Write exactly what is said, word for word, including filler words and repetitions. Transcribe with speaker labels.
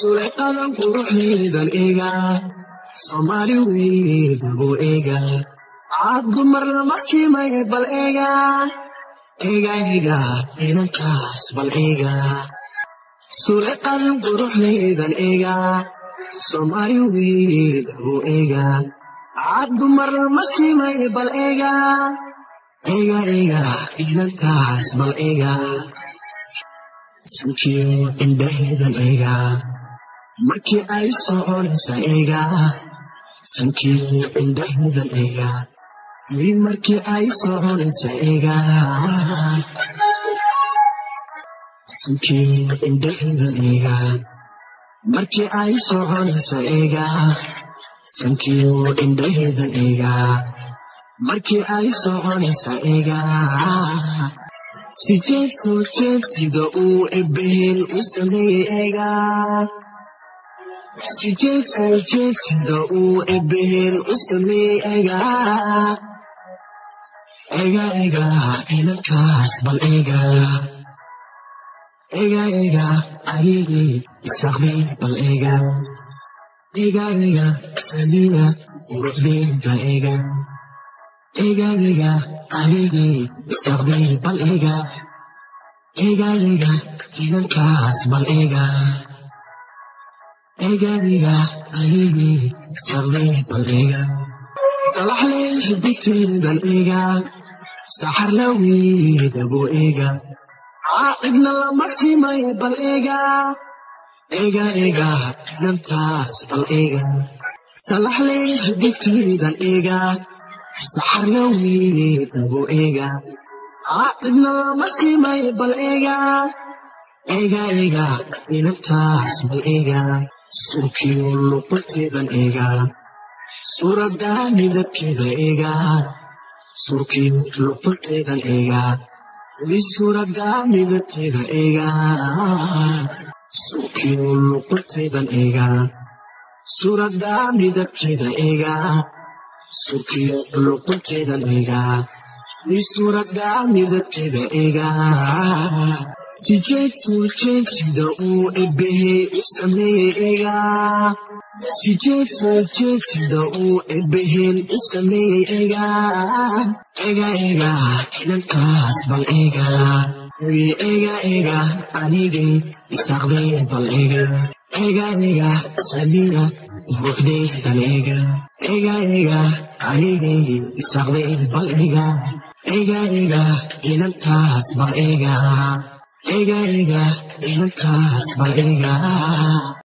Speaker 1: suleeqadan quruxdeedan eega Soomaali weydabo eega caad dumar lama simay bal eega eega eega inantaas bal eega suleeqadan quruxdeedan eega Soomaali weydabo eega caad dumar lama simay bal eega eega eega inantaas bal eega sankiyo indhaheedan eega markii ay soconaysa eega sankiyo indhaheedan eega markii ay soconaysa eega sankiyo indhaheedan eega markii ay soconaysa eega sankiyo indhaheedan eega markii ay soconaysa eega sijeed soo jeed sida uu ebbehel u sameeyey eega sijeed soo jeed sida uu ebbehel u sameeyey eega eega eega inantaas bal eega eega eega ayigii isaqday bal eega eega eega saliida quruxdeeda eega eega eega ayigii isaqday bal eega eega eega inantaas bal eega eega eega ayigii isaqday bal eega salaxley xidigteedan eega saxarla weydabo eega caacidna lama simay bal eega eega eega inantaas bal eega salaxley xidigteedan eega saxarla weydabo eega caacidna lama simay bal eega eega eega inantaas bal eega surkiyo luqunteedan eega suuradda midabkeeda eega surkiyo luqunteedan eega weli suuradda midabkeeda eega surkiyo luqunteedan eega suuradda midabkeeda eega surkiyo luqunteedan eega weli suuradda midabkeeda eega sijeed soo jeed sida uu ebbehel u sameeyey eega sijeed soo jeed sida uu ebbehel u sameeyey eega eega eega inantaas bal eega wii eega eega anigii isaqday bal eega eega eega saliida quruxdeedan eega eega eega anigii isaqday bal eega eega eega inantaas bal eega eega eega inantaas bal eega